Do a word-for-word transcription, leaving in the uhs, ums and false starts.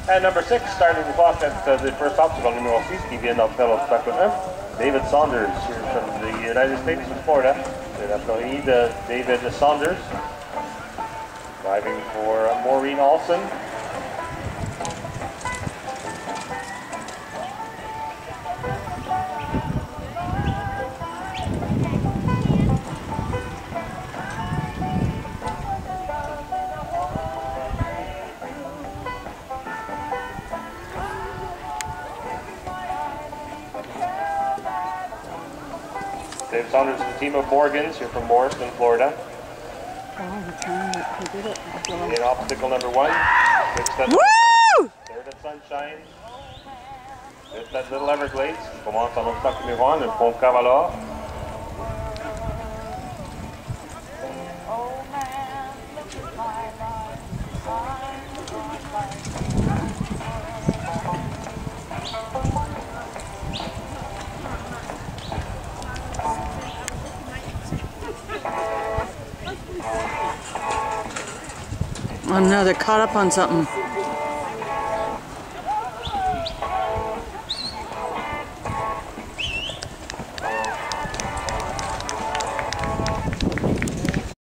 And number six, starting the clock at uh, the first obstacle, numéro six, qui vient d'entrer à l'obstacle un, David Saunders, here from the United States of Florida. C'est la Floride, uh, David Saunders, driving for uh, Maureen Olson. David Saunders and the team of Morgans here from Morriston, Florida. Oh, the time that he did it. In obstacle number one. Woo! Third at Sunshine. Just that little Everglades. Il commence en obstacle numéro un, le pont Cavalor. Oh no, they're caught up on something.